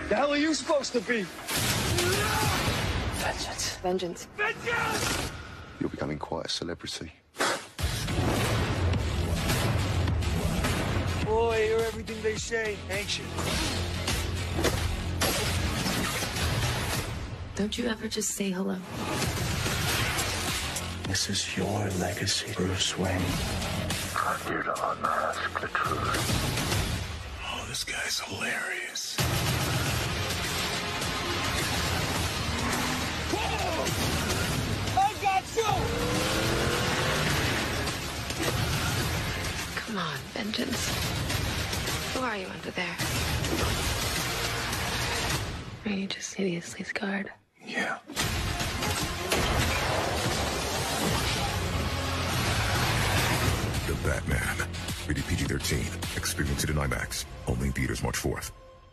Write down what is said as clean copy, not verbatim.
The hell are you supposed to be? Vengeance. Vengeance. Vengeance! You're becoming quite a celebrity. Boy, I hear everything they say, ain't you? Don't you ever just say hello? This is your legacy, Bruce Wayne. I'm here to unmask the truth. Oh, this guy's hilarious. I got you! Come on, Vengeance. Who are you under there? Are you just hideously scarred? Yeah. The Batman. Rated PG-13. Experience it in IMAX. Only in theaters March 4th.